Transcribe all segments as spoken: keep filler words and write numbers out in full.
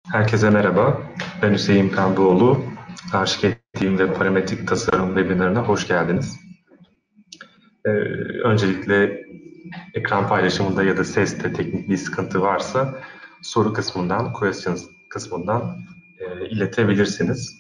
Herkese merhaba. Ben Hüseyin Pembeoğlu. Aşık ettiğim ve parametrik tasarım webinarına hoş geldiniz. Ee, öncelikle ekran paylaşımında ya da seste teknik bir sıkıntı varsa soru kısmından, questions kısmından e, iletebilirsiniz.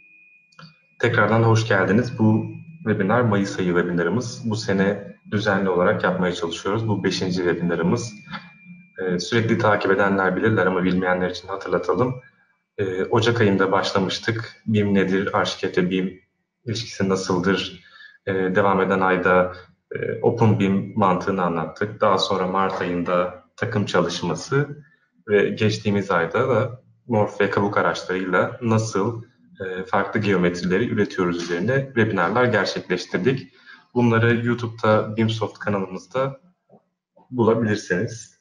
Tekrardan hoş geldiniz. Bu webinar Mayıs ayı webinarımız. Bu sene düzenli olarak yapmaya çalışıyoruz. Bu beşinci webinarımız. Ee, sürekli takip edenler bilirler ama bilmeyenler için hatırlatalım. Ee, Ocak ayında başlamıştık. BİM nedir, Arşiket ve BİM ilişkisi nasıldır? Ee, devam eden ayda e, Open BİM mantığını anlattık. Daha sonra Mart ayında takım çalışması ve geçtiğimiz ayda da morf ve kabuk araçlarıyla nasıl e, farklı geometrileri üretiyoruz üzerine webinarlar gerçekleştirdik. Bunları YouTube'da BİMsoft kanalımızda bulabilirsiniz.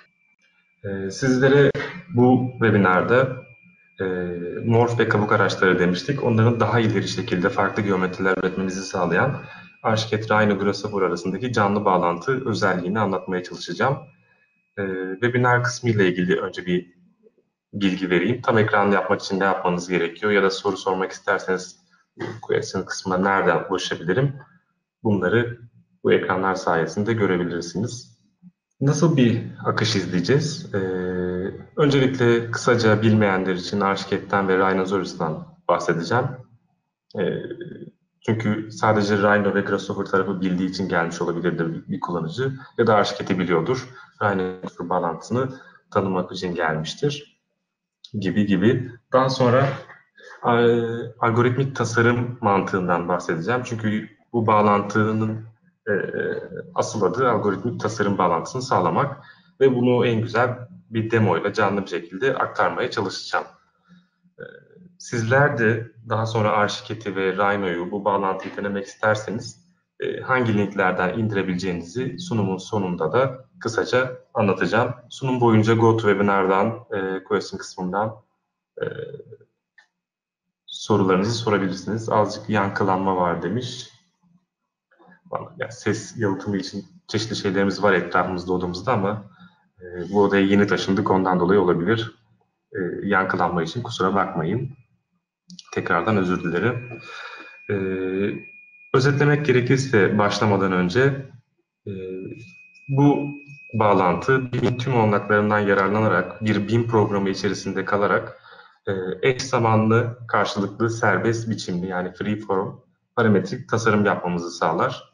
Ee, sizlere bu webinarda e, morf ve kabuk araçları demiştik. Onların daha ileri şekilde farklı geometriler üretmemizi sağlayan Arşiket Rhino Grasshopper arasındaki canlı bağlantı özelliğini anlatmaya çalışacağım. E, webinar kısmı ile ilgili önce bir bilgi vereyim. Tam ekran yapmak için ne yapmanız gerekiyor ya da soru sormak isterseniz question kısmına nereden ulaşabilirim? Bunları bu ekranlar sayesinde görebilirsiniz. Nasıl bir akış izleyeceğiz? Ee, öncelikle kısaca bilmeyenler için Arşiket'ten ve Rhinosaurus'tan bahsedeceğim. Ee, çünkü sadece Rhino ve Grasshopper tarafı bildiği için gelmiş olabilirdir bir, bir kullanıcı. Ya da Arşiket'i biliyordur. Rhino bağlantısını tanımak için gelmiştir. Gibi gibi. Daha sonra e, algoritmik tasarım mantığından bahsedeceğim. Çünkü bu bağlantının e, asıl adı algoritmik tasarım bağlantısını sağlamak ve bunu en güzel bir demo ile canlı bir şekilde aktarmaya çalışacağım. E, sizler de daha sonra Arşiket'i ve Rhino'yu bu bağlantıyı denemek isterseniz e, hangi linklerden indirebileceğinizi sunumun sonunda da kısaca anlatacağım. Sunum boyunca GoToWebinar'dan, e, question kısmından e, sorularınızı sorabilirsiniz. Azıcık yankılanma var demiş. Yani ses yalıtımı için çeşitli şeylerimiz var etrafımızda, odamızda ama e, bu odaya yeni taşındık, ondan dolayı olabilir. E, yankılanma için kusura bakmayın. Tekrardan özür dilerim. E, özetlemek gerekirse başlamadan önce e, bu bağlantı BİM tüm olanaklarından yararlanarak bir BİM programı içerisinde kalarak e, eş zamanlı, karşılıklı, serbest biçimli yani freeform parametrik tasarım yapmamızı sağlar.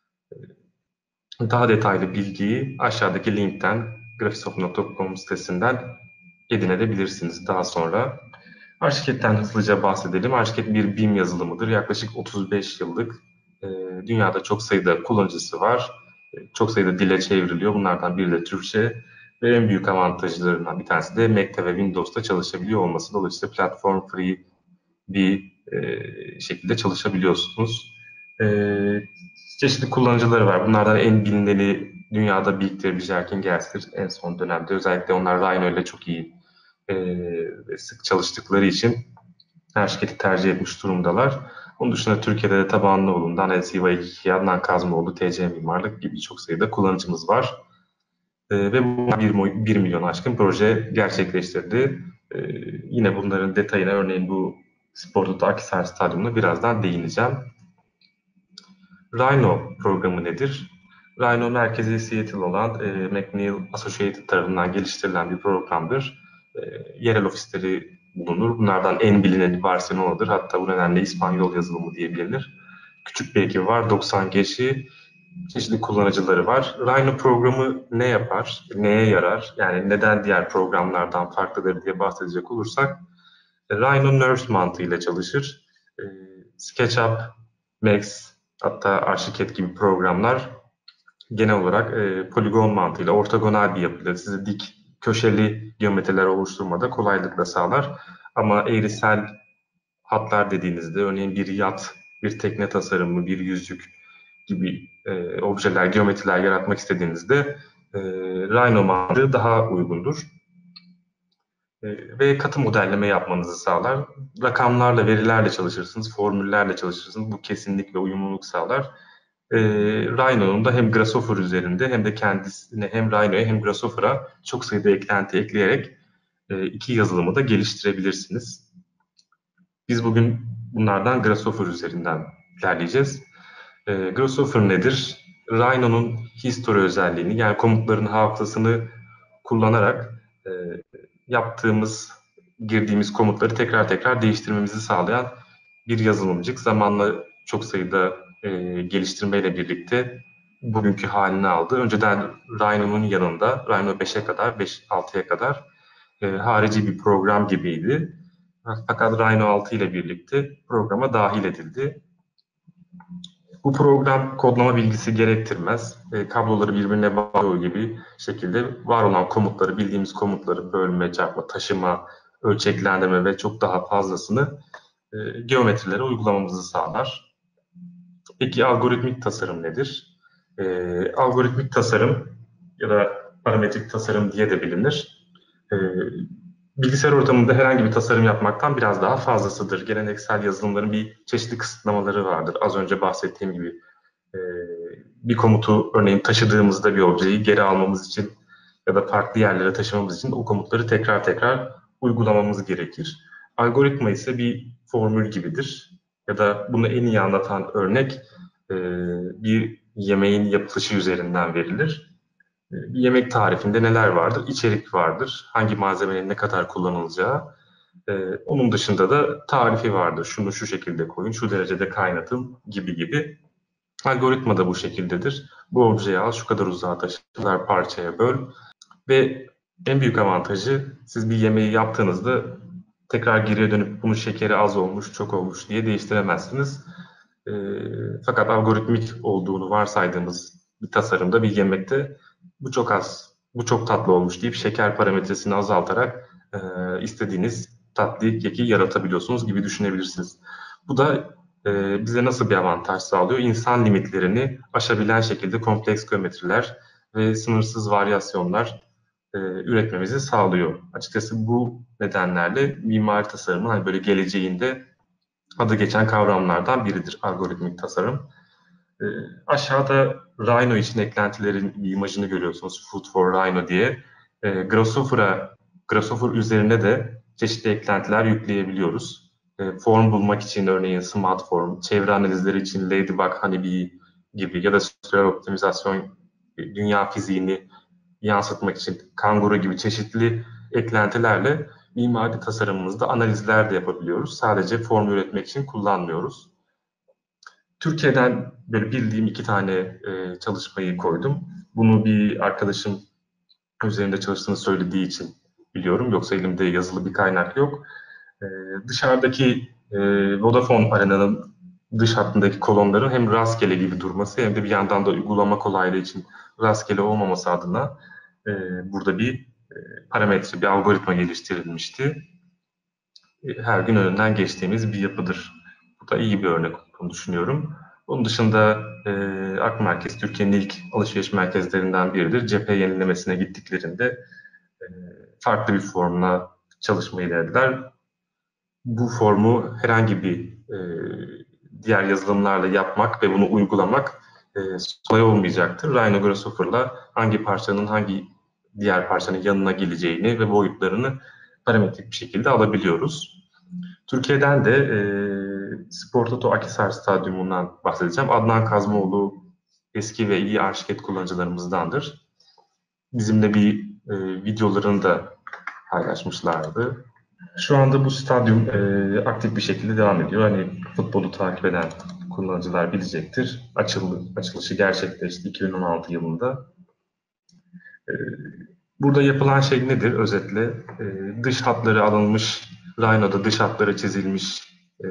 Daha detaylı bilgiyi aşağıdaki linkten graphisoft nokta com sitesinden edinebilirsiniz daha sonra. Arşiket'ten hızlıca bahsedelim. Arşiket bir BİM yazılımıdır. Yaklaşık otuz beş yıllık e, dünyada çok sayıda kullanıcısı var. E, çok sayıda dile çevriliyor. Bunlardan biri de Türkçe ve en büyük avantajlarından bir tanesi de Mac'te ve Windows'ta çalışabiliyor olması. Dolayısıyla platform free bir e, şekilde çalışabiliyorsunuz. E, çeşitli kullanıcıları var. Bunlardan en bilineni dünyada Big'tir, Bjerkingens'tir. En son dönemde özellikle onlar Rhino ile çok iyi e, sık çalıştıkları için her şirketi tercih etmiş durumdalar. Onun dışında Türkiye'de de Tabanlıoğlu'ndan L C Y iki, Adnan Kazmoğlu, T C Mimarlık gibi çok sayıda kullanıcımız var. E, ve bu bir, bir milyon aşkın proje gerçekleştirdi. E, yine bunların detayına örneğin bu Sportoto Akhisar Stadyumu'na birazdan değineceğim. Rhino programı nedir? Rhino merkezi Seattle olan e, McNeil Associated tarafından geliştirilen bir programdır. E, yerel ofisleri bulunur. Bunlardan en bilineni Barcelona'dır. Hatta bu nedenle İspanyol yazılımı diye bilinir. Küçük bir ekibi var. doksan kişi. Çeşitli kullanıcıları var. Rhino programı ne yapar? Neye yarar? Yani neden diğer programlardan farklıdır diye bahsedecek olursak Rhino Nurse mantığıyla çalışır. E, SketchUp, Max, hatta Arşiket gibi programlar genel olarak e, poligon mantığıyla, ortogonal bir yapıyla size dik, köşeli geometriler oluşturmada kolaylıkla sağlar. Ama eğrisel hatlar dediğinizde, örneğin bir yat, bir tekne tasarımı, bir yüzük gibi e, objeler, geometriler yaratmak istediğinizde e, Rhino mantığı daha uygundur. E, ve katı modelleme yapmanızı sağlar. Rakamlarla, verilerle çalışırsınız, formüllerle çalışırsınız. Bu kesinlikle uyumluluk sağlar. E, Rhino'nun da hem Grasshopper üzerinde hem de kendisine hem Rhino'ya hem Grasshopper'a çok sayıda eklenti ekleyerek e, iki yazılımı da geliştirebilirsiniz. Biz bugün bunlardan Grasshopper üzerinden ilerleyeceğiz. E, Grasshopper nedir? Rhino'nun history özelliğini, yani komutların hafızasını kullanarak e, yaptığımız, girdiğimiz komutları tekrar tekrar değiştirmemizi sağlayan bir yazılımcık. Zamanla çok sayıda e, geliştirmeyle birlikte bugünkü halini aldı. Önceden Rhino'nun yanında, Rhino beşe kadar, beş altıya kadar e, harici bir program gibiydi. Fakat Rhino altı ile birlikte programa dahil edildi. Bu program kodlama bilgisi gerektirmez. E, kabloları birbirine bağlıyor gibi şekilde var olan komutları, bildiğimiz komutları bölme, çarpma, taşıma, ölçeklendirme ve çok daha fazlasını e, geometrilere uygulamamızı sağlar. Peki algoritmik tasarım nedir? E, algoritmik tasarım ya da parametrik tasarım diye de bilinir. E, bilgisayar ortamında herhangi bir tasarım yapmaktan biraz daha fazlasıdır. Geleneksel yazılımların bir çeşitli kısıtlamaları vardır. Az önce bahsettiğim gibi e, bir komutu örneğin taşıdığımızda bir objeyi geri almamız için ya da farklı yerlere taşımamız için o komutları tekrar tekrar uygulamamız gerekir. Algoritma ise bir formül gibidir. Ya da bunu en iyi anlatan örnek e, bir yemeğin yapılışı üzerinden verilir. Bir yemek tarifinde neler vardır? İçerik vardır. Hangi malzemenin ne kadar kullanılacağı. Ee, onun dışında da tarifi vardır. Şunu şu şekilde koyun, şu derecede kaynatın gibi gibi. Algoritma da bu şekildedir. Bu objeyi al, şu kadar uzağa taşı, şu kadar parçaya böl. Ve en büyük avantajı siz bir yemeği yaptığınızda tekrar geriye dönüp bunun şekeri az olmuş, çok olmuş diye değiştiremezsiniz. E, fakat algoritmik olduğunu varsaydığımız bir tasarımda, bir yemekte bu çok az, bu çok tatlı olmuş deyip şeker parametresini azaltarak e, istediğiniz tatlıyı, keki yaratabiliyorsunuz gibi düşünebilirsiniz. Bu da e, bize nasıl bir avantaj sağlıyor? İnsan limitlerini aşabilen şekilde kompleks geometriler ve sınırsız varyasyonlar e, üretmemizi sağlıyor. Açıkçası bu nedenlerle mimari tasarımın hani böyle geleceğinde adı geçen kavramlardan biridir algoritmik tasarım. E, aşağıda Rhino için eklentilerin bir imajını görüyorsunuz. Food for Rhino diye. E, Grasshopper'a, Grasshopper üzerine de çeşitli eklentiler yükleyebiliyoruz. E, form bulmak için örneğin Smart Form, çevre analizleri için Ladybug, Honeybee gibi ya da sürer optimizasyon, dünya fiziğini yansıtmak için kanguru gibi çeşitli eklentilerle mimari tasarımımızda analizler de yapabiliyoruz. Sadece form üretmek için kullanmıyoruz. Türkiye'den böyle bildiğim iki tane e, çalışmayı koydum. Bunu bir arkadaşım üzerinde çalıştığını söylediği için biliyorum. Yoksa elimde yazılı bir kaynak yok. E, dışarıdaki e, Vodafone Arena'nın dış hattındaki kolonların hem rastgele gibi durması hem de bir yandan da uygulama kolaylığı için rastgele olmaması adına e, burada bir e, parametre, bir algoritma geliştirilmişti. E, her gün önünden geçtiğimiz bir yapıdır. Bu da iyi bir örnek olduğunu düşünüyorum. Onun dışında e, Ak Merkez Türkiye'nin ilk alışveriş merkezlerinden biridir. Cephe yenilemesine gittiklerinde e, farklı bir formla çalışmayı denediler. Bu formu herhangi bir e, diğer yazılımlarla yapmak ve bunu uygulamak e, kolay olmayacaktır. Rhino Grasshopper'la hangi parçanın hangi diğer parçanın yanına geleceğini ve boyutlarını parametrik bir şekilde alabiliyoruz. Türkiye'den de e, Spor Toto Akhisar Stadyumundan bahsedeceğim. Adnan Kazmoğlu eski ve iyi Arşiket kullanıcılarımızdandır. Bizimle bir e, videolarını da paylaşmışlardı. Şu anda bu stadyum e, aktif bir şekilde devam ediyor. Hani futbolu takip eden kullanıcılar bilecektir. Açıl, açılışı gerçekleşti iki bin on altı yılında. E, burada yapılan şey nedir özetle? E, dış hatları alınmış, Rhino'da dış hatları çizilmiş e,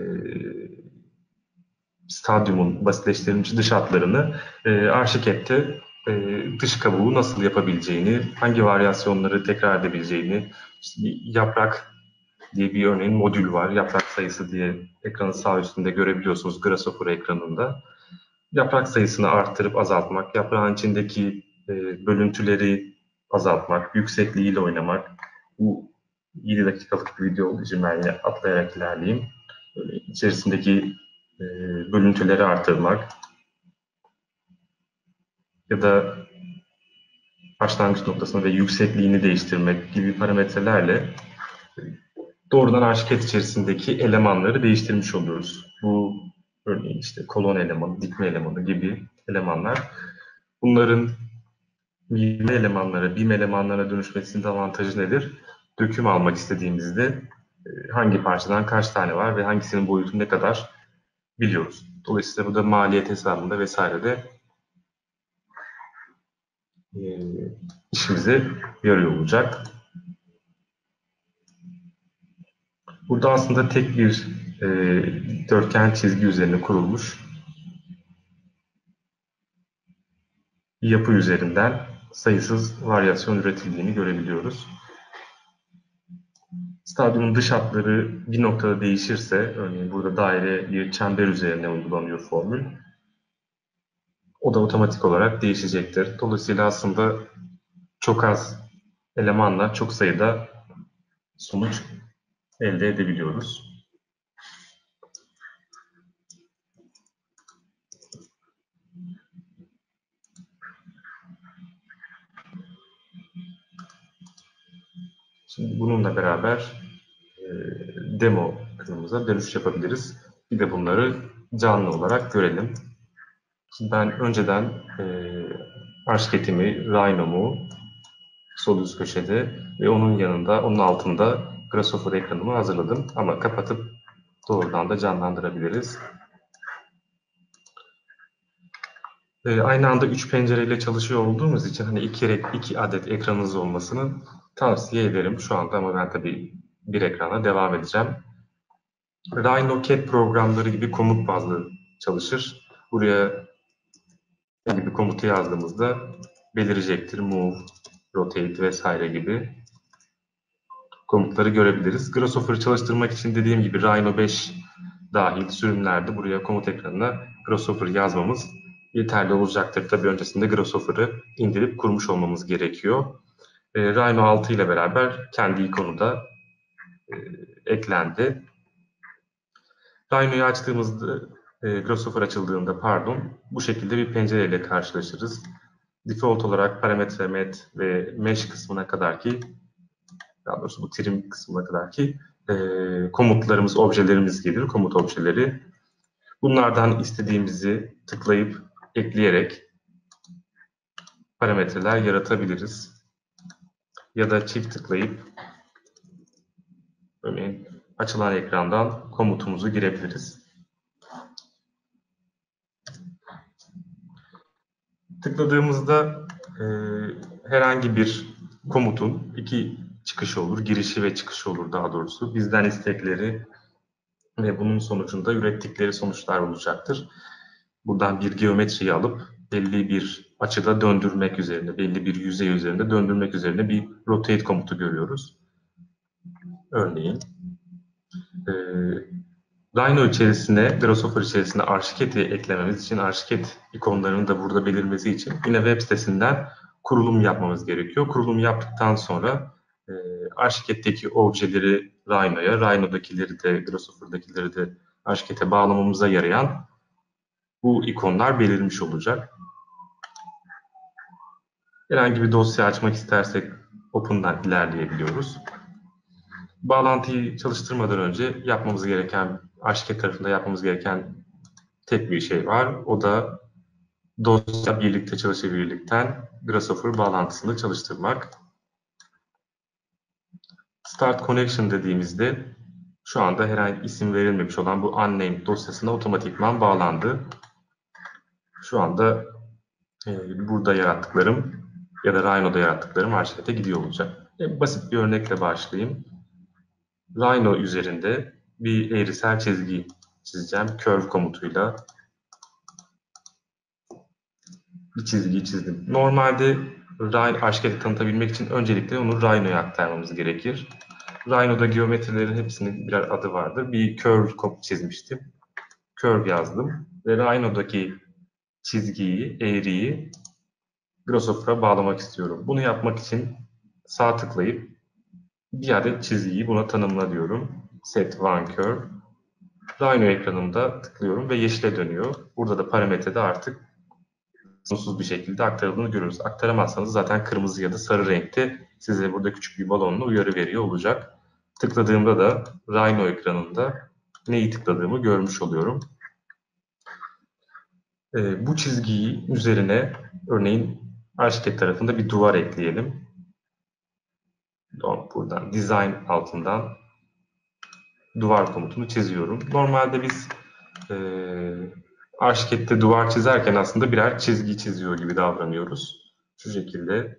stadyumun basitleştirilmiş dış hatlarını e, Arşiket'te e, dış kabuğu nasıl yapabileceğini, hangi varyasyonları tekrar edebileceğini, işte bir yaprak diye bir örneğin modül var. Yaprak sayısı diye ekranın sağ üstünde görebiliyorsunuz Grasshopper ekranında. Yaprak sayısını arttırıp azaltmak, yaprağın içindeki e, bölüntüleri azaltmak, yüksekliğiyle oynamak. Bu yedi dakikalık bir video olduğu için ben atlayarak ilerleyeyim. Böyle içerisindeki e, bölüntüleri artırmak ya da başlangıç noktasını ve yüksekliğini değiştirmek gibi parametrelerle doğrudan arşiket içerisindeki elemanları değiştirmiş oluyoruz. Bu örneğin işte kolon elemanı, dikme elemanı gibi elemanlar. Bunların yirmi elemanlara, bim elemanlara dönüşmesinin avantajı nedir? Döküm almak istediğimizde hangi parçadan kaç tane var ve hangisinin boyutu ne kadar biliyoruz. Dolayısıyla bu da maliyet hesabında vesairede e, işimize yarıyor olacak. Burada aslında tek bir e, dörtgen çizgi üzerine kurulmuş bir yapı üzerinden sayısız varyasyon üretildiğini görebiliyoruz. Stadyumun dış hatları bir noktada değişirse, örneğin burada daire bir çember üzerine uygulanıyor formül, o da otomatik olarak değişecektir. Dolayısıyla aslında çok az elemanla çok sayıda sonuç elde edebiliyoruz. Şimdi bununla beraber e, demo kısmımıza dönüş yapabiliriz. Bir de bunları canlı olarak görelim. Şimdi ben önceden e, arşiketimi, Rhino'mu sol üst köşede ve onun yanında, onun altında Grasshopper ekranımı hazırladım. Ama kapatıp doğrudan da canlandırabiliriz. E, aynı anda üç pencereyle çalışıyor olduğumuz için hani iki, iki adet ekranınız olmasını tavsiye ederim şu anda, ama ben tabii bir ekrana devam edeceğim. Rhino Cat programları gibi komut bazlı çalışır. Buraya gibi komutu yazdığımızda belirecektir. Move, rotate vesaire gibi komutları görebiliriz. Grasshopper'ı çalıştırmak için dediğim gibi Rhino beş dahil sürümlerde buraya komut ekranına Grasshopper yazmamız yeterli olacaktır. Tabii öncesinde Grasshopper'ı indirip kurmuş olmamız gerekiyor. E, Rhino altı ile beraber kendi ikonu da e, eklendi. Rhino'yu açtığımızda, e, Grasshopper açıldığında pardon, bu şekilde bir pencereyle karşılaşırız. Default olarak parametre met ve mesh kısmına kadar ki, daha doğrusu bu trim kısmına kadar ki e, komutlarımız, objelerimiz gelir, komut objeleri. Bunlardan istediğimizi tıklayıp ekleyerek parametreler yaratabiliriz. Ya da çift tıklayıp örneğin açılan ekrandan komutumuzu girebiliriz. Tıkladığımızda e, herhangi bir komutun iki çıkışı olur, girişi ve çıkışı olur daha doğrusu. Bizden istekleri ve bunun sonucunda ürettikleri sonuçlar olacaktır. Buradan bir geometriyi alıp belli bir açıda döndürmek üzerine, belli bir yüzey üzerinde döndürmek üzerine bir rotate komutu görüyoruz. Örneğin e, Rhino içerisine, Grasshopper içerisine arşiketi eklememiz için, arşiket ikonlarının da burada belirmesi için yine web sitesinden kurulum yapmamız gerekiyor. Kurulum yaptıktan sonra e, arşiketteki objeleri Rhino'ya, Rhino'dakileri de, Grasshopper'dakileri de arşikete bağlamamıza yarayan bu ikonlar belirmiş olacak. Herhangi bir dosya açmak istersek Open'dan ilerleyebiliyoruz. Bağlantıyı çalıştırmadan önce yapmamız gereken, arşiket tarafında yapmamız gereken tek bir şey var. O da dosya birlikte çalışabilirlikten Grasshopper bağlantısını çalıştırmak. Start Connection dediğimizde şu anda herhangi isim verilmemiş olan bu unnamed dosyasına otomatikman bağlandı. Şu anda e, burada yarattıklarım ya da Rhino'da yarattıklarım arşivete gidiyor olacak. E, basit bir örnekle başlayayım. Rhino üzerinde bir eğrisel çizgi çizeceğim. Curve komutuyla bir çizgiyi çizdim. Normalde Rhino arşiketi tanıtabilmek için öncelikle onu Rhino'ya aktarmamız gerekir. Rhino'da geometrilerin hepsinin birer adı vardır. Bir curve çizmiştim. Curve yazdım ve Rhino'daki çizgiyi, eğriyi Grasshopper'a bağlamak istiyorum. Bunu yapmak için sağ tıklayıp bir adet çizgiyi buna tanımla diyorum. Set one curve. Rhino ekranımda tıklıyorum ve yeşile dönüyor. Burada da parametrede artık sonsuz bir şekilde aktarıldığını görürüz. Aktaramazsanız zaten kırmızı ya da sarı renkte size burada küçük bir balonla uyarı veriyor olacak. Tıkladığımda da Rhino ekranında neyi tıkladığımı görmüş oluyorum. Ee, bu çizgiyi üzerine örneğin Archicad tarafında bir duvar ekleyelim. Buradan Design altından duvar komutunu çiziyorum. Normalde biz e, Archicad'de duvar çizerken aslında birer çizgi çiziyor gibi davranıyoruz. Şu şekilde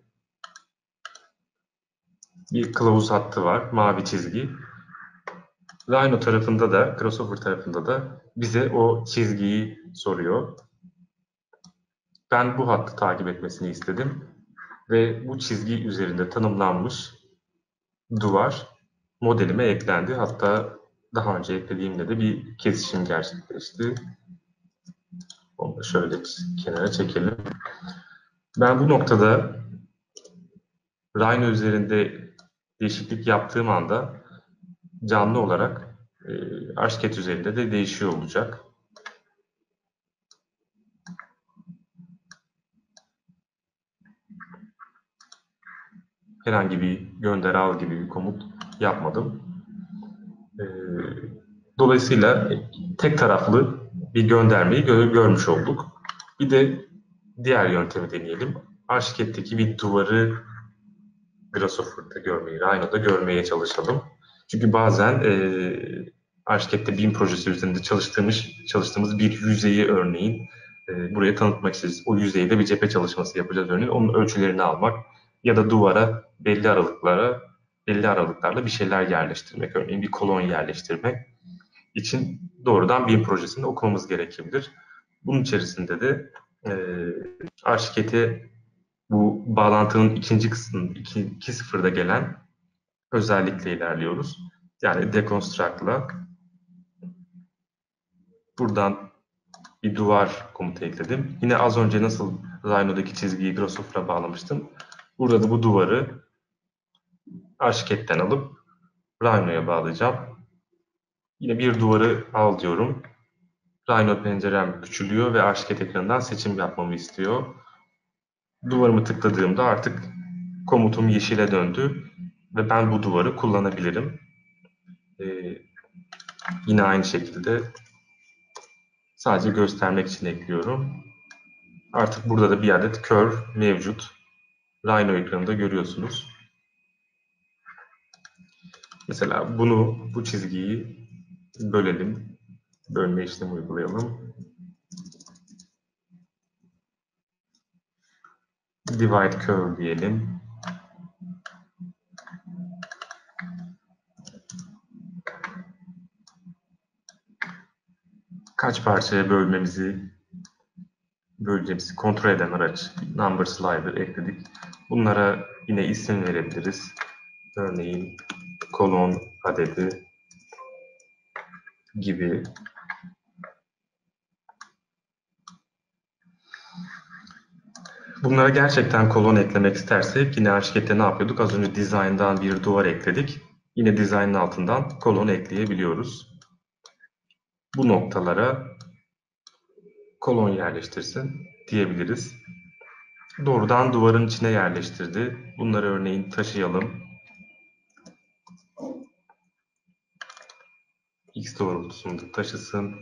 bir kılavuz hattı var, mavi çizgi. Rhino tarafında da, crossover tarafında da bize o çizgiyi soruyor. Ben bu hattı takip etmesini istedim ve bu çizgi üzerinde tanımlanmış duvar modelime eklendi. Hatta daha önce eklediğimde de bir kesişim gerçekleşti. Onu da şöyle kenara çekelim. Ben bu noktada Rhino üzerinde değişiklik yaptığım anda canlı olarak e, Archicad üzerinde de değişiyor olacak. Herhangi bir gönder al gibi bir komut yapmadım. E, dolayısıyla tek taraflı bir göndermeyi gö görmüş olduk. Bir de diğer yöntemi deneyelim. Archicad'deki bir duvarı Grasshopper'da görmeyi, Rhino'da görmeye çalışalım. Çünkü bazen e, Archicad'de BIM projesi üzerinde çalıştığımız, çalıştığımız bir yüzeyi örneğin e, buraya tanıtmak isteriz. O yüzeyde bir cephe çalışması yapacağız örneğin. Onun ölçülerini almak ya da duvara belli aralıklara, belli aralıklarla bir şeyler yerleştirmek. Örneğin bir kolon yerleştirmek için doğrudan BIM projesini okumamız gerekebilir. Bunun içerisinde de e, Archicad'e bu bağlantının ikinci kısmının iki sıfırda gelen özellikle ilerliyoruz. Yani deconstruct'la buradan bir duvar komutu ekledim. Yine az önce nasıl Rhino'daki çizgiyi Grasshopper'a bağlamıştım. Burada da bu duvarı Archicad'den alıp Rhino'ya bağlayacağım. Yine bir duvarı al diyorum. Rhino pencerem küçülüyor ve Archicad ekranından seçim yapmamı istiyor. Duvarımı tıkladığımda artık komutum yeşile döndü ve ben bu duvarı kullanabilirim. Ee, yine aynı şekilde sadece göstermek için ekliyorum. Artık burada da bir adet curve mevcut. Rhino ekranında görüyorsunuz. Mesela bunu, bu çizgiyi bölelim. Bölme işlemi uygulayalım. Divide curve diyelim. Kaç parçaya bölmemizi böleceğimizi kontrol eden araç number slider ekledik. Bunlara yine isim verebiliriz. Örneğin kolon adedi gibi. Bunlara gerçekten kolon eklemek istersek yine Archicad'de ne yapıyorduk? Az önce design'dan bir duvar ekledik. Yine design'ın altından kolon ekleyebiliyoruz. Bu noktalara kolon yerleştirsin diyebiliriz. Doğrudan duvarın içine yerleştirdi. Bunları örneğin taşıyalım. X doğrultusunda taşısın.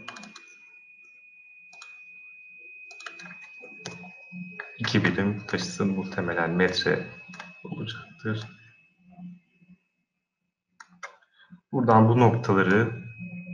iki birim taşısın, muhtemelen metre olacaktır. Buradan bu noktaları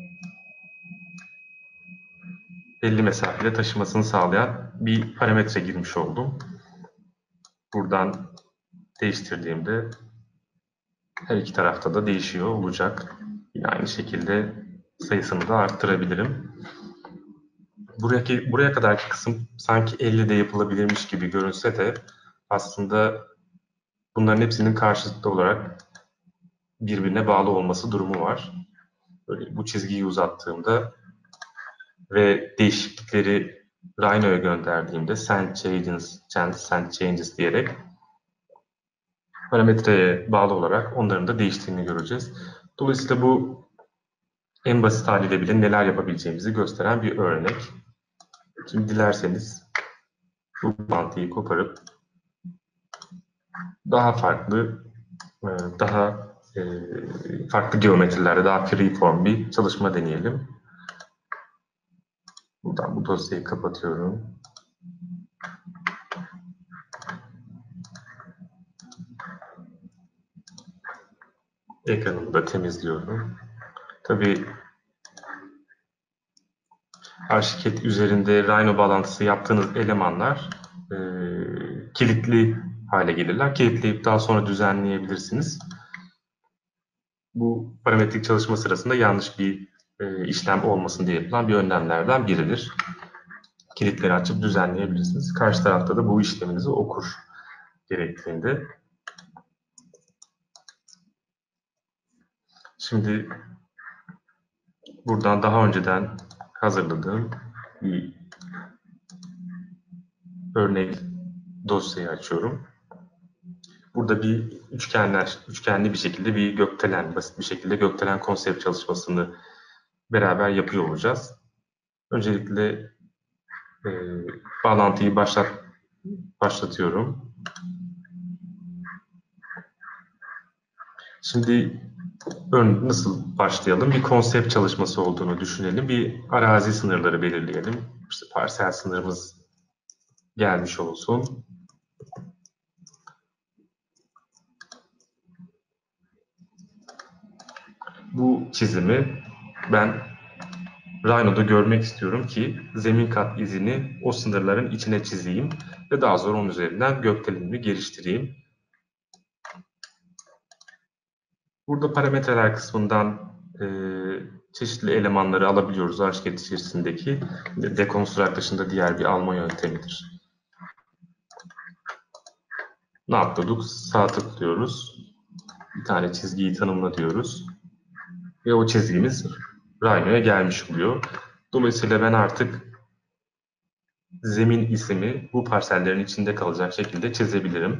belli mesafede taşımasını sağlayan bir parametre girmiş oldum. Buradan değiştirdiğimde her iki tarafta da değişiyor olacak. Yine aynı şekilde sayısını da arttırabilirim. Buraya, buraya kadarki kısım sanki elle de yapılabilirmiş gibi görünse de aslında bunların hepsinin karşılıklı olarak birbirine bağlı olması durumu var. Böyle bu çizgiyi uzattığımda ve değişiklikleri Rhino'ya gönderdiğimde send changes, send changes diyerek parametreye bağlı olarak onların da değiştiğini göreceğiz. Dolayısıyla bu en basit haliyle bile neler yapabileceğimizi gösteren bir örnek. Şimdi dilerseniz bu bağlantıyı koparıp daha farklı, daha farklı geometrilerde daha freeform bir çalışma deneyelim. Buradan bu dosyayı kapatıyorum. Ekranımı da temizliyorum. Tabii Arşiket üzerinde Rhino bağlantısı yaptığınız elemanlar e, kilitli hale gelirler. Kilitleyip daha sonra düzenleyebilirsiniz. Bu parametrik çalışma sırasında yanlış bir e, işlem olmasın diye yapılan bir önlemlerden biridir. Kilitleri açıp düzenleyebilirsiniz. Karşı tarafta da bu işleminizi okur gerektiğinde. Şimdi buradan daha önceden hazırladığım bir örnek dosyayı açıyorum. Burada bir üçgenler, üçgenli bir şekilde bir gökdelen, basit bir şekilde gökdelen konsept çalışmasını beraber yapıyor olacağız. Öncelikle e, bağlantıyı başlat, başlatıyorum. Şimdi ön, nasıl başlayalım? Bir konsept çalışması olduğunu düşünelim. Bir arazi sınırları belirleyelim. İşte parsel sınırımız gelmiş olsun. Bu çizimi ben Rhino'da görmek istiyorum ki zemin kat izini o sınırların içine çizeyim ve daha sonra onun üzerinden gökdelenimi geliştireyim. Burada parametreler kısmından e, çeşitli elemanları alabiliyoruz Arşiket içerisindeki. Deconstruct dışında diğer bir alma yöntemidir. Ne yapıyorduk? Sağ tıklıyoruz. Bir tane çizgiyi tanımla diyoruz. Ve o çizgimiz Rhino'ya gelmiş oluyor. Dolayısıyla ben artık zemin ismi bu parsellerin içinde kalacak şekilde çizebilirim.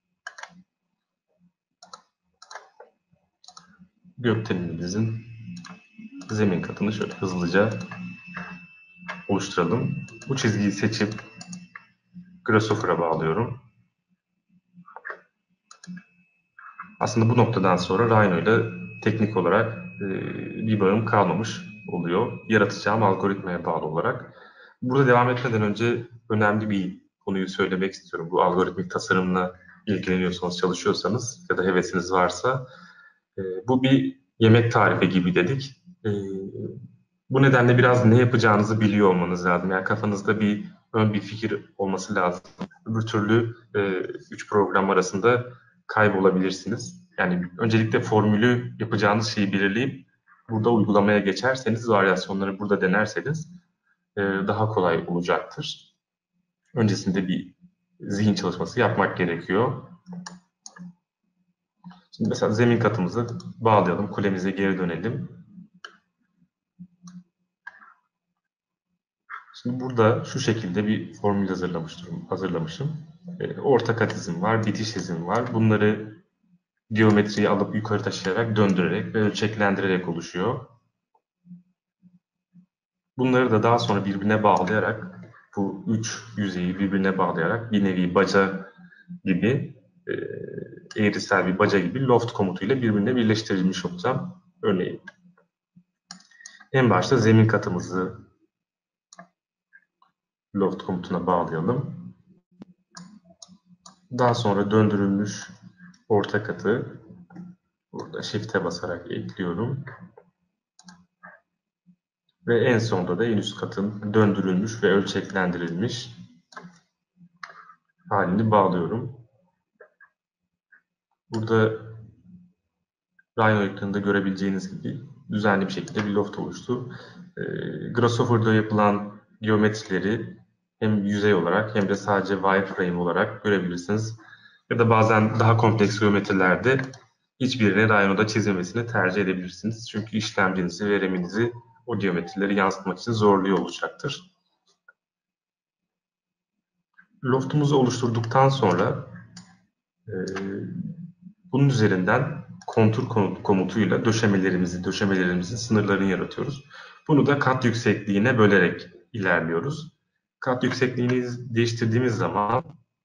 Gökdelenimizin zemin katını şöyle hızlıca oluşturalım. Bu çizgiyi seçip Grasshopper'a bağlıyorum. Aslında bu noktadan sonra Rhino ile teknik olarak e, bir bağım kalmamış oluyor. Yaratacağım algoritmaya bağlı olarak. Burada devam etmeden önce önemli bir konuyu söylemek istiyorum. Bu algoritmik tasarımla ilgileniyorsanız, çalışıyorsanız ya da hevesiniz varsa e, bu bir yemek tarifi gibi dedik. E, bu nedenle biraz ne yapacağınızı biliyor olmanız lazım. Yani kafanızda bir ön bir fikir olması lazım. Öbür türlü e, üç program arasında kaybolabilirsiniz. Yani öncelikle formülü yapacağınız şeyi belirleyip burada uygulamaya geçerseniz, varyasyonları burada denerseniz e, daha kolay olacaktır. Öncesinde bir zihin çalışması yapmak gerekiyor. Şimdi mesela zemin katımızı bağlayalım, kulemize geri dönelim. Şimdi burada şu şekilde bir formül hazırlamıştım. hazırlamışım. E, orta kat izim var, bitiş izim var. Bunları geometriyi alıp yukarı taşıyarak, döndürerek ve ölçeklendirerek oluşuyor. Bunları da daha sonra birbirine bağlayarak, bu üç yüzeyi birbirine bağlayarak bir nevi baca gibi, e, eğrisel bir baca gibi loft komutuyla birbirine birleştirilmiş olacağım. Örneğin en başta zemin katımızı loft komutuna bağlayalım. Daha sonra döndürülmüş orta katı burada shift'e basarak ekliyorum. Ve en sonda da en üst katın döndürülmüş ve ölçeklendirilmiş halini bağlıyorum. Burada Rhino ekranında görebileceğiniz gibi düzenli bir şekilde bir loft oluştu. E, Grasshopper'da yapılan geometrileri hem yüzey olarak hem de sadece wireframe olarak görebilirsiniz. Ya da bazen daha kompleks geometrilerde hiçbirini Rhino'da çizilmesini tercih edebilirsiniz. Çünkü işlemcinizi ve RAM'inizi o geometrileri yansıtmak için zorluyor olacaktır. Loftumuzu oluşturduktan sonra e, bunun üzerinden kontur komutuyla döşemelerimizi, döşemelerimizin sınırlarını yaratıyoruz. Bunu da kat yüksekliğine bölerek ilerliyoruz. Kat yüksekliğini değiştirdiğimiz zaman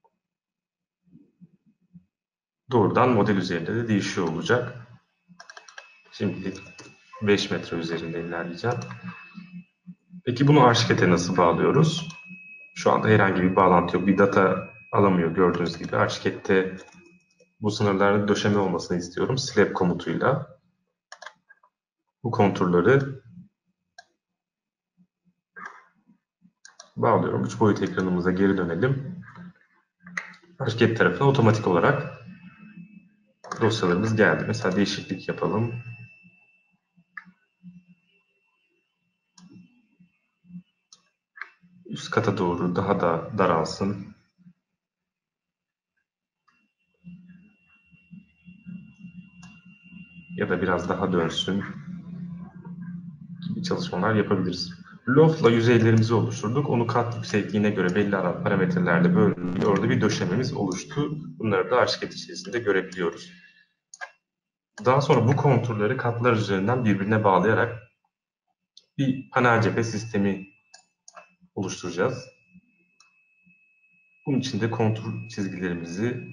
doğrudan model üzerinde de değişiyor olacak. Şimdi beş metre üzerinde ilerleyeceğim. Peki bunu Archicad'e nasıl bağlıyoruz? Şu anda herhangi bir bağlantı yok. Bir data alamıyor gördüğünüz gibi. Archicad'te bu sınırlarda döşeme olmasını istiyorum. Slab komutuyla bu konturları bağlıyorum. Üç boyut ekranımıza geri dönelim. Archicad tarafına otomatik olarak dosyalarımız geldi. Mesela değişiklik yapalım. Üst kata doğru daha da daralsın. Ya da biraz daha dönsün gibi çalışmalar yapabiliriz. Loft'la yüzeylerimizi oluşturduk. Onu kat yüksekliğine göre belli parametrelerle böldük. Orada bir döşememiz oluştu. Bunları da Archicad içerisinde görebiliyoruz. Daha sonra bu konturları katlar üzerinden birbirine bağlayarak bir panel cephe sistemi oluşturacağız. Bunun için de kontur çizgilerimizi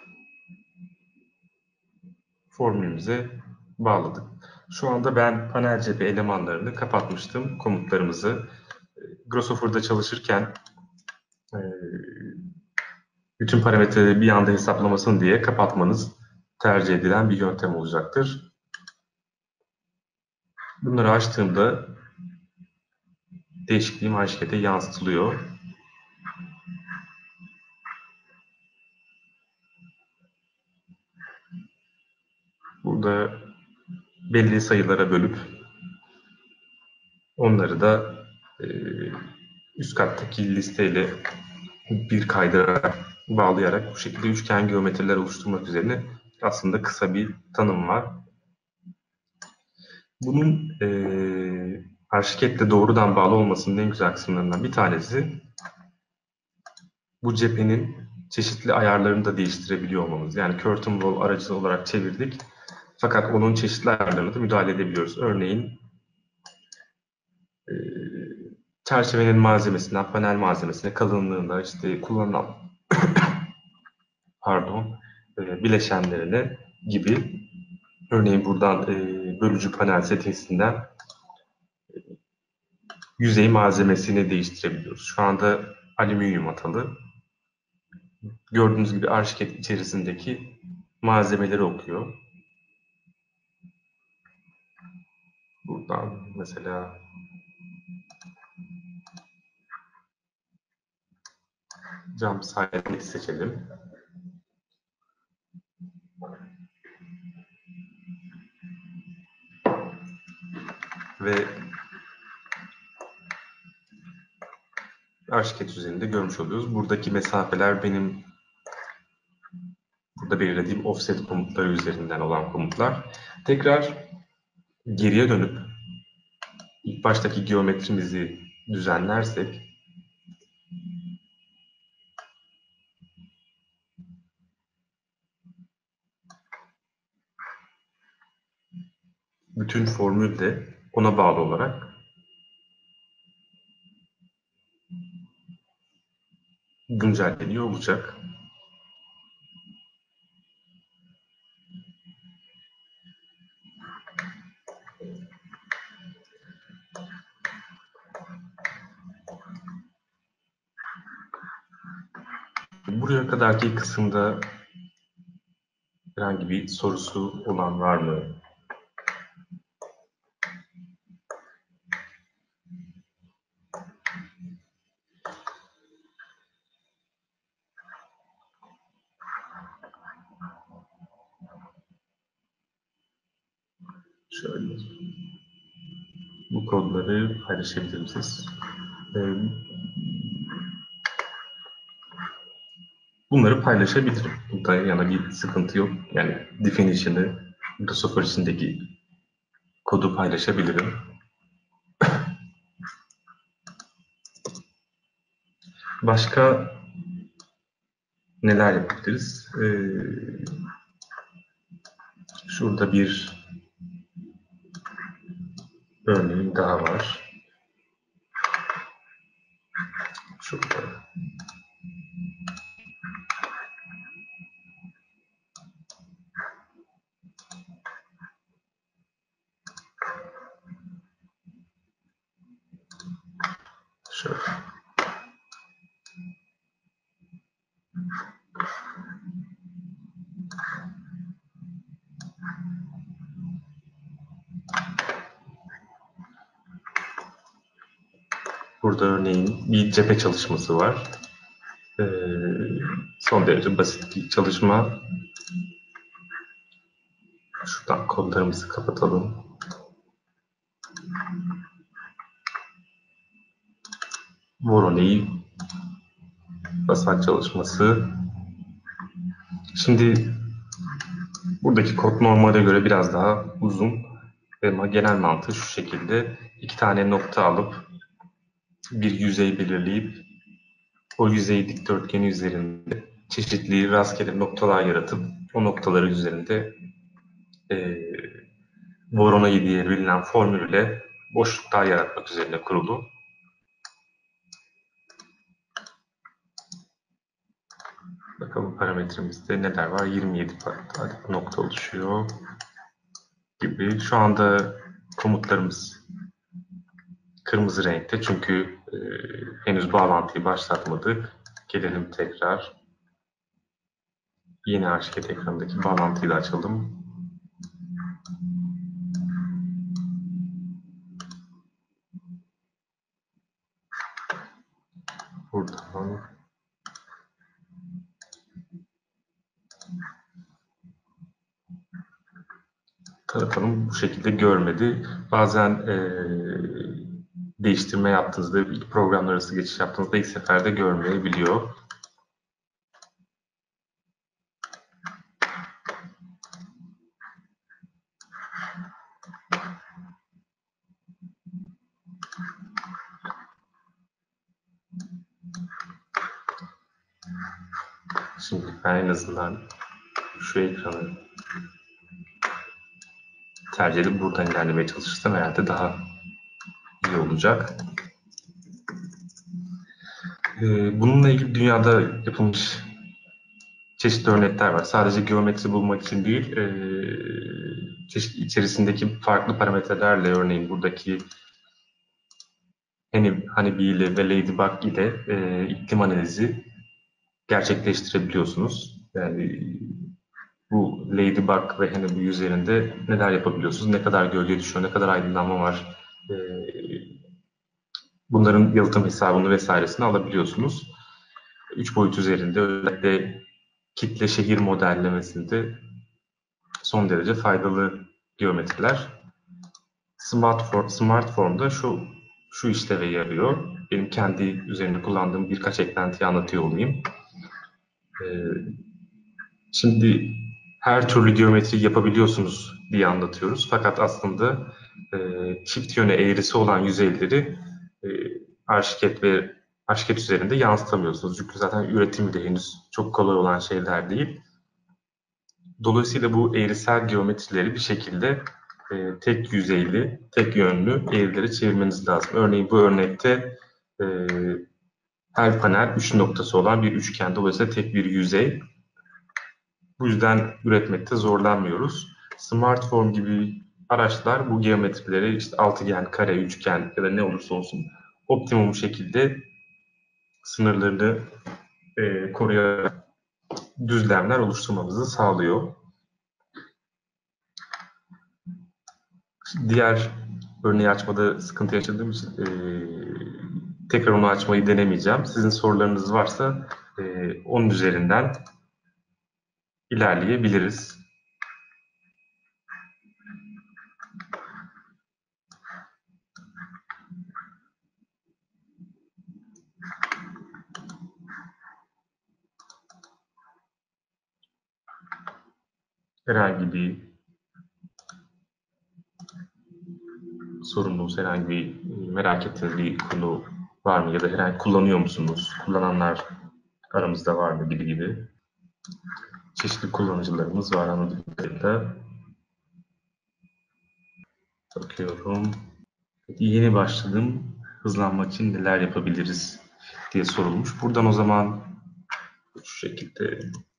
formülümüze bağladık. Şu anda ben panel cephe elemanlarını kapatmıştım. Komutlarımızı Grosshopper'da çalışırken e, bütün parametreleri bir anda hesaplamasın diye kapatmanız tercih edilen bir yöntem olacaktır. Bunları açtığımda değişikliğim Archicad'e yansıtılıyor. Burada belli sayılara bölüp onları da e, üst kattaki listeyle bir kaydırarak, bağlayarak bu şekilde üçgen geometriler oluşturmak üzerine aslında kısa bir tanım var. Bunun e, Archicad'le doğrudan bağlı olmasının en güzel kısımlarından bir tanesi bu cephenin çeşitli ayarlarını da değiştirebiliyor olmamız. Yani curtain wall aracı olarak çevirdik. Fakat onun çeşitli ayarlarına da müdahale edebiliyoruz. Örneğin e, çerçevenin malzemesinden panel malzemesine, kalınlığına, işte kullanılan pardon, e, bileşenlerine gibi. Örneğin buradan e, bölücü panel settingsinden yüzey malzemesini değiştirebiliyoruz. Şu anda alüminyum atalı. Gördüğünüz gibi Archicad içerisindeki malzemeleri okuyor. Buradan mesela cam saydamı seçelim. Ve Archicad üzerinde görmüş oluyoruz. Buradaki mesafeler benim burada belirlediğim offset komutları üzerinden olan komutlar. Tekrar geriye dönüp ilk baştaki geometrimizi düzenlersek bütün formül de ona bağlı olarak güncelleniyor olacak. Buraya kadarki kısımda herhangi bir sorusu olan var mı? Şöyle, bu kodları paylaşabilir misiniz? Ee, bunları paylaşabilirim. Burada yana bir sıkıntı yok. Yani definition'ı, Grasshopper içindeki kodu paylaşabilirim. Başka neler yapabiliriz? Ee, şurada bir örneğim daha var. Şu Burada örneğin bir cephe çalışması var. Ee, son derece basit bir çalışma. Şuradan kodlarımızı kapatalım. Voronez'i basamak çalışması. Şimdi buradaki kod normale göre biraz daha uzun ama genel mantığı şu şekilde. İki tane nokta alıp bir yüzey belirleyip o yüzey dikdörtgeni üzerinde çeşitli rastgele noktalar yaratıp o noktaların üzerinde e, Voronoi diye bilinen formülle boşluklar yaratmak üzerine kurulu. Bakalım parametremizde neler var? yirmi yedi adet nokta oluşuyor gibi. Şu anda komutlarımız kırmızı renkte çünkü e, henüz bağlantıyı başlatmadık. Gelelim tekrar. Yeni arşiket ekranındaki bağlantıyı da açalım. Buradan taratalım. Bu şekilde görmedi. Bazen e, değiştirme yaptığınızda, programlar arası geçiş yaptığınızda ilk seferde görmeyebiliyor. Şimdi ben en azından şu ekranı tercih edip buradan ilerlemeye çalışırsam herhalde daha iyi olacak. Ee, bununla ilgili dünyada yapılmış çeşitli örnekler var. Sadece geometri bulmak için değil, e, çeşitli içerisindeki farklı parametrelerle, örneğin buradaki Honeybee ile ve Ladybug ile e, iklim analizi gerçekleştirebiliyorsunuz. Yani bu Ladybug ve Honeybee üzerinde neler yapabiliyorsunuz, ne kadar gölge düşüyor, ne kadar aydınlanma var, e, bunların yalıtım hesabını vesairesini alabiliyorsunuz. Üç boyut üzerinde özellikle kitle şehir modellemesinde son derece faydalı geometriler. Smartform, Smartform'da şu şu işleve yarıyor. Benim kendi üzerinde kullandığım birkaç eklentiyi anlatıyor olayım. Ee, şimdi her türlü geometri yapabiliyorsunuz diye anlatıyoruz. Fakat aslında e, çift yöne eğrisi olan yüzeyleri e, Arşiket ve Arşiket üzerinde yansıtamıyorsunuz. Çünkü zaten üretimi de henüz çok kolay olan şeyler değil. Dolayısıyla bu eğrisel geometrileri bir şekilde e, tek yüzeyli, tek yönlü eğrilere çevirmeniz lazım. Örneğin bu örnekte e, her panel üç noktası olan bir üçgen. Dolayısıyla tek bir yüzey. Bu yüzden üretmekte zorlanmıyoruz. Smartform gibi araçlar bu geometrileri işte altıgen, kare, üçgen ya da ne olursa olsun optimum şekilde sınırlarını e, koruyarak düzlemler oluşturmamızı sağlıyor. Diğer örneği açmada sıkıntı yaşadığım için e, tekrar onu açmayı denemeyeceğim. Sizin sorularınız varsa e, onun üzerinden ilerleyebiliriz. Herhangi bir sorunuz, herhangi bir merak ettiğiniz bir konu var mı? Ya da herhangi kullanıyor musunuz? Kullananlar aramızda var mı gibi gibi. Çeşitli kullanıcılarımız var anladığım kadarıyla. Bakıyorum. Yeni başladım. Hızlanmak için neler yapabiliriz diye sorulmuş. Buradan o zaman şu şekilde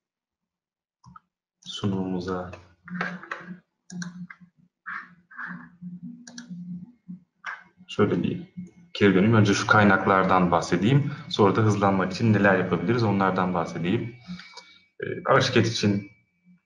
sunumumuza şöyle bir geri döneyim. Önce şu kaynaklardan bahsedeyim. Sonra da hızlanmak için neler yapabiliriz onlardan bahsedeyim. Arşiket için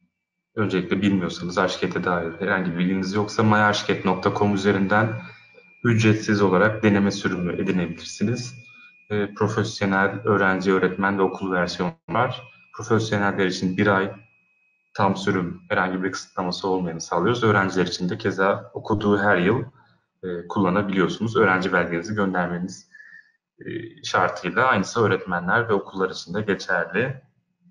öncelikle bilmiyorsanız, Arşiket'e dair herhangi bir bilginiz yoksa my arşiket nokta com üzerinden ücretsiz olarak deneme sürümü edinebilirsiniz. E, profesyonel, öğrenci, öğretmen ve okul versiyonu var. Profesyoneller için bir ay tam sürüm, herhangi bir kısıtlaması olmayanı sağlıyoruz. Öğrenciler için de keza okuduğu her yıl e, kullanabiliyorsunuz. Öğrenci belgenizi göndermeniz e, şartıyla. Aynısı öğretmenler ve okullar için de geçerli.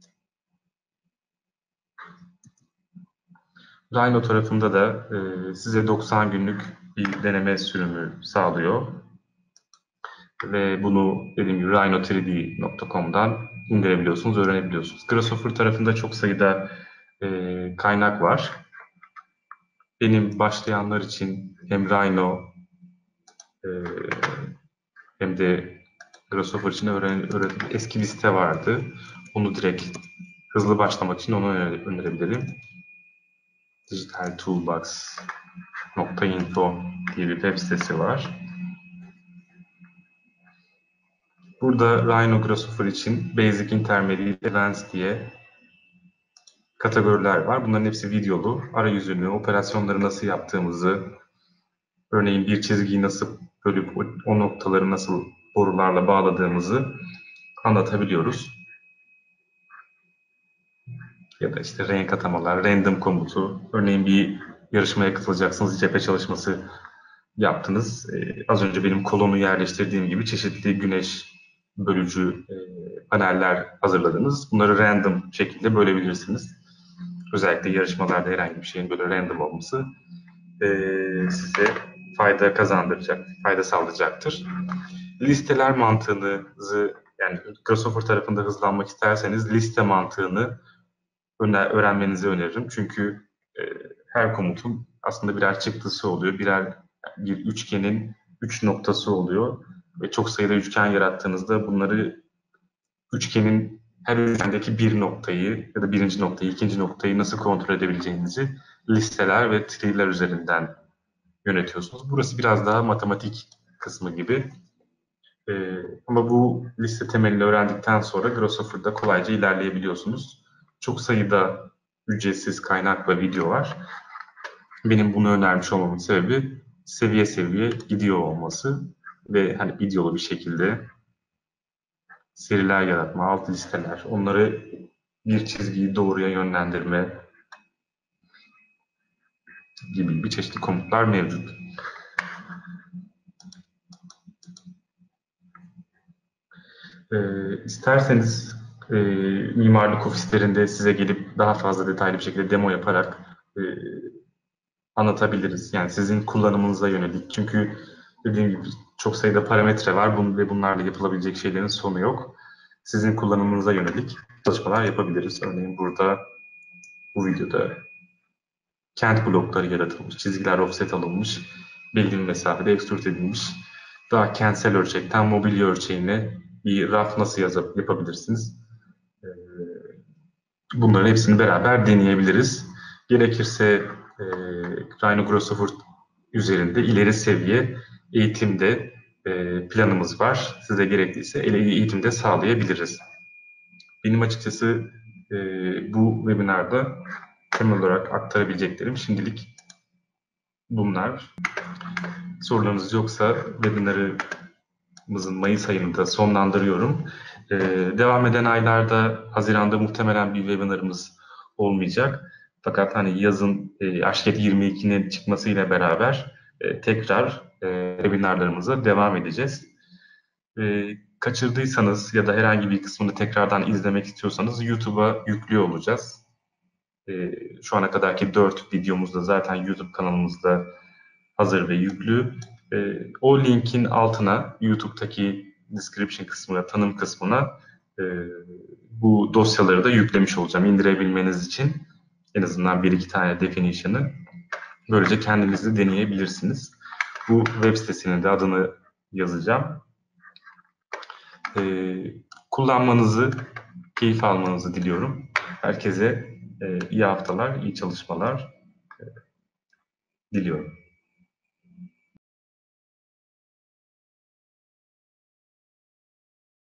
Rhino tarafında da e, size doksan günlük bir deneme sürümü sağlıyor. Ve bunu dediğim gibi rhino üç d nokta com'dan indirebiliyorsunuz, öğrenebiliyorsunuz. Grasshopper tarafında çok sayıda e, kaynak var. Benim başlayanlar için hem Rhino e, hem de Grasshopper için öğren, öğren, eski bir site vardı. Onu direkt hızlı başlamak için onu önerebilirim. dijital toolbox nokta info diye bir web sitesi var. Burada Rhino Grasshopper için Basic, Intermediate, Advanced diye kategoriler var. Bunların hepsi videolu. Arayüzünü, operasyonları nasıl yaptığımızı, örneğin bir çizgiyi nasıl bölüp o, o noktaları nasıl borularla bağladığımızı anlatabiliyoruz. Ya da işte renk atamalar, random komutu. Örneğin bir yarışmaya katılacaksınız, cephe çalışması yaptınız. Ee, az önce benim kolonu yerleştirdiğim gibi çeşitli güneş bölücü e, paneller hazırladınız. Bunları random şekilde bölebilirsiniz. Özellikle yarışmalarda herhangi bir şeyin böyle random olması e, size fayda kazandıracak, fayda sağlayacaktır. Listeler mantığınızı, yani Grasshopper tarafında hızlanmak isterseniz liste mantığını öğrenmenizi öneririm. Çünkü e, her komutun aslında birer çıktısı oluyor. Birer bir üçgenin üç noktası oluyor. Ve çok sayıda üçgen yarattığınızda bunları üçgenin her üçgendeki bir noktayı ya da birinci noktayı, ikinci noktayı nasıl kontrol edebileceğinizi listeler ve tree'ler üzerinden yönetiyorsunuz. Burası biraz daha matematik kısmı gibi. Ee, ama bu liste temelini öğrendikten sonra Grasshopper'da kolayca ilerleyebiliyorsunuz. Çok sayıda ücretsiz kaynak ve video var. Benim bunu önermiş olmamın sebebi seviye seviye gidiyor olması ve hani videolu bir şekilde seriler yaratma, alt listeler, onları bir çizgiyi doğruya yönlendirme gibi bir çeşitli komutlar mevcut. Ee, isterseniz e, mimarlık ofislerinde size gelip daha fazla detaylı bir şekilde demo yaparak e, anlatabiliriz. Yani sizin kullanımınıza yönelik. Çünkü dediğim gibi çok sayıda parametre var bun ve bunlarla yapılabilecek şeylerin sonu yok. Sizin kullanımınıza yönelik çalışmalar yapabiliriz. Örneğin burada bu videoda kent blokları yaratılmış, çizgiler offset alınmış, belli bir mesafede extrude edilmiş. Daha kentsel ölçekten mobilya ölçeğine bir raf nasıl yazıp yapabilirsiniz? Ee, Bunların hepsini beraber deneyebiliriz. Gerekirse e, Rhino Grasshopper üzerinde ileri seviye eğitimde e, planımız var. Size gerekliyse eğitimde sağlayabiliriz. Benim açıkçası e, bu webinarda temel olarak aktarabileceklerim şimdilik bunlar. Sorularınız yoksa webinarımızın Mayıs ayında sonlandırıyorum. Ee, devam eden aylarda Haziran'da muhtemelen bir webinarımız olmayacak. Fakat hani yazın e, Aşket yirmi ikinin çıkmasıyla beraber e, tekrar e, webinarlarımıza devam edeceğiz. E, kaçırdıysanız ya da herhangi bir kısmını tekrardan izlemek istiyorsanız YouTube'a yüklüyor olacağız. E, şu ana kadarki dört videomuz da zaten YouTube kanalımızda hazır ve yüklü. E, o linkin altına YouTube'daki description kısmına, tanım kısmına e, bu dosyaları da yüklemiş olacağım indirebilmeniz için. En azından bir iki tane definition'ı. Böylece kendiniz de deneyebilirsiniz. Bu web sitesinin de adını yazacağım. E, kullanmanızı, keyif almanızı diliyorum. Herkese e, iyi haftalar, iyi çalışmalar e, diliyorum.